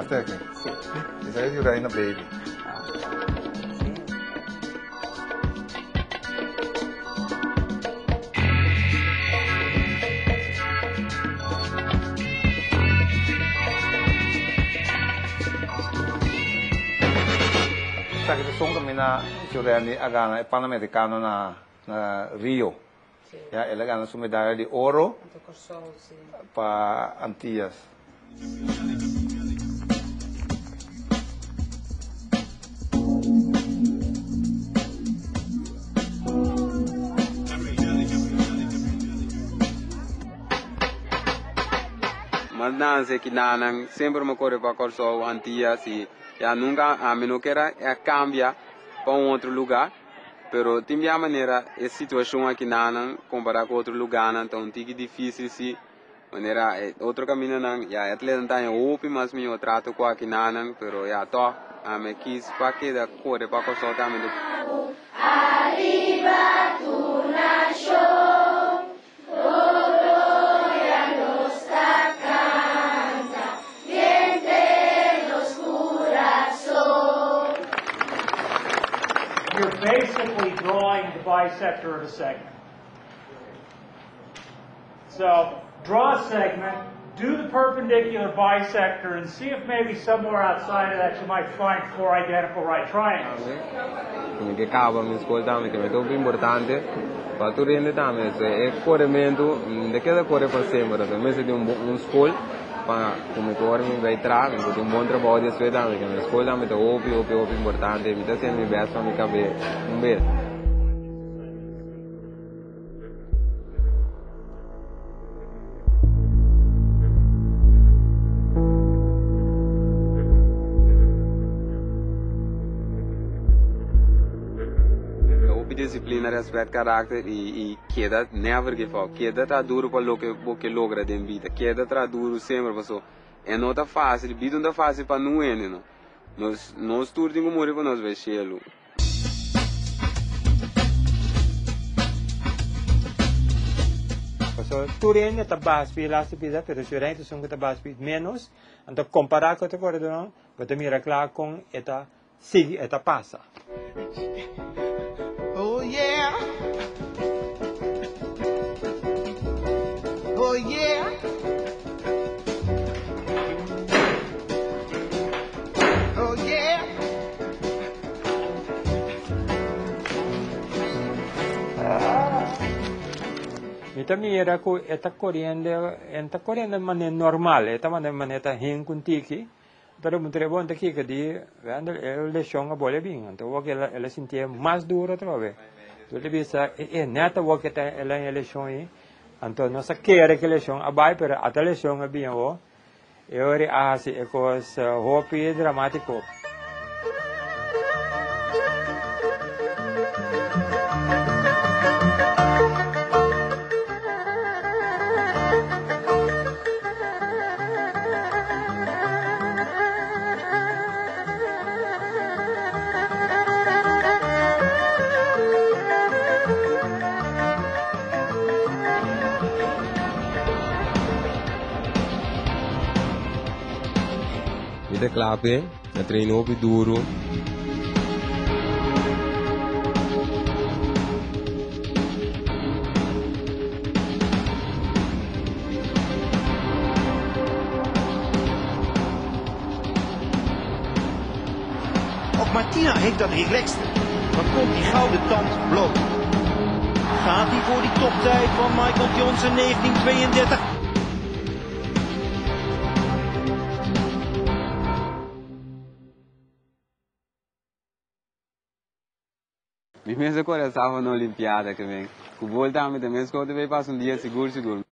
Até aqui. Sì. Isso aí é Raina Baby. Sa kita song kami na Jurani agana Panamericano na Rio. Sì. Ya, ela ganha sua medalha de ouro Quanto corso, sì. para Antillas. Mas dança que nanang sempre me corre para corso Antillas e já nunca a menos que era cambia para outro lugar. Pero tem a maneira a situação aqui nanang comparar com outro lugar então tique difícil se maneira outro caminho não já atleta tá em opi mas me trato com aqui nanang pero já to a me quis para que da corre para corso também. Arriba tu nación. You're basically drawing the bisector of a segment. So, draw a segment, do the perpendicular bisector, and see if maybe somewhere outside of that you might find four identical right triangles. Come che cava mi ascoltami che è molto importante per tu rende tammi se è corremento de che da corre per sempre per me se di un school pa come corre mi vai tra mi di un buon lavoro di sfida mi che mi ascoltami to opi importante mi sta sempre best mi cabe un bel disciplina, respeito, caráter e queda never give up. Queda tá duro para o que logra em vida. Queda tá duro sempre, pessoal. É não tá fácil, vida não tá fácil para não é, não. Nós tudo tem que morrer para nós ver chelo. So, turin ita baspi lasi pida, pero si rin ito sung kita baspi menos, anto comparar ko ito ko rin, bata mirakla kung ita sige, ita pasa. Oh yeah. Oh yeah. Oh yeah. Ita mira ko ita corriendo man normal, ita man ita hinkuntiki, pero mutrebo anta ki kadi, vendo el lesión a bolle bing, anto wak ela sentia mais dura trove. Tu le bisa neta wak ela lesión yi, anto nossa querer que lesión abai, pero ata lesión a bing o, e ori asi ecos hopi dramático. Ida clape, na treino opi duro. Ook Martina heeft dat relaxed. Dan komt die gouden tand bloot. Gaat hij voor die toptijd van Michael Johnson 1932? Mi mese corre stava na Olimpiada que vem. O bol também, também escolhe vai passar dia seguro.